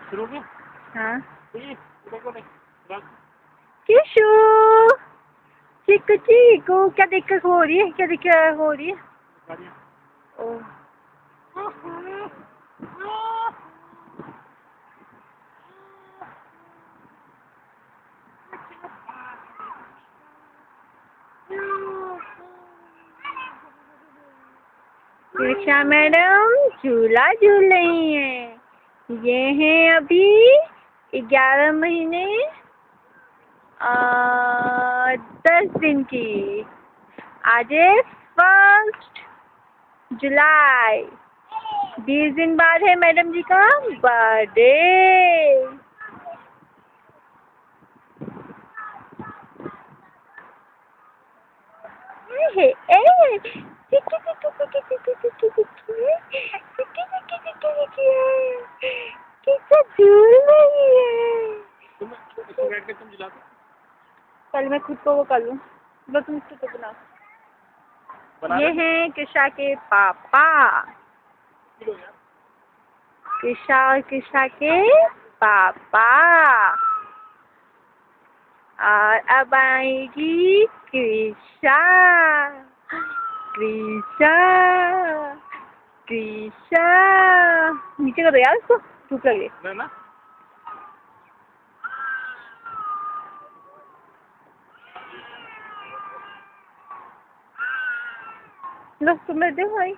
शुरू में हाँ किशु चीकू चीकू क्या दिक्कत हो रही है? क्या दिक्कत हो रही है? ओ कृष्णा मैडम झूला झूल रही हैं। ये हैं अभी 11 महीने 10 दिन की। आज 1 जुलाई। 20 दिन बाद है मैडम जी का बर्थडे। कल मैं खुद को वो कर लूँ, बस तुम इसको तो बना। ये हैं कृषा के पापा। कृषा और कृषा के पापा। और अब आएगी कृषा। कृषा कृषा नीचे कर दो यार, उसको धूप लग रही है। लो तुम्हें दे भाई।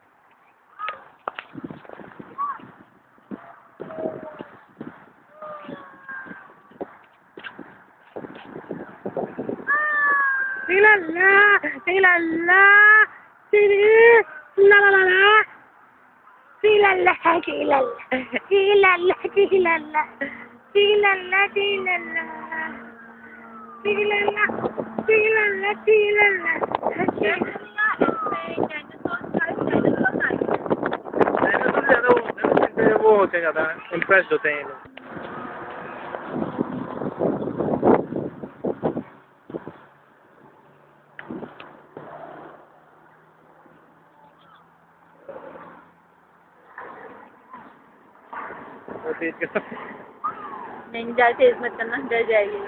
वो होते हैं, ज़्यादा इम्प्रेस्ड होते हैं ये लोग। नहीं ज़्यादा तेज मत करना, डर जाएगी।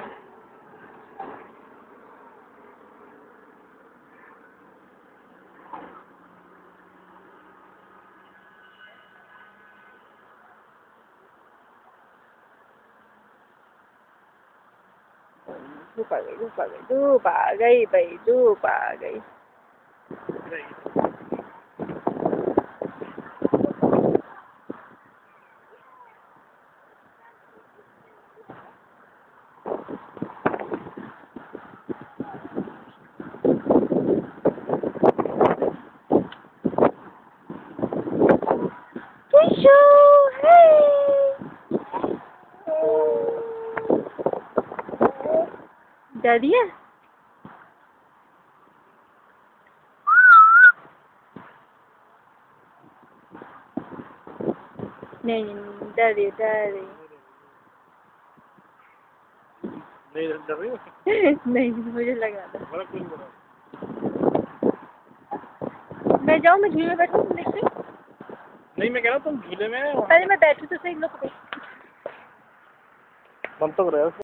धूप आ गई, धूप आ गई, धूप आ गई भाई, धूप आ गई। डरी है? नहीं डरी डरी नहीं डर रही हो? नहीं मुझे लगा था। मैं जाऊँ, मैं झूले में बैठूँ, तुम देखते? नहीं मैं कह रहा हूँ तुम झूले में पहले मैं बैठूँ तो सही। लोग बंद तो कर रहे हो।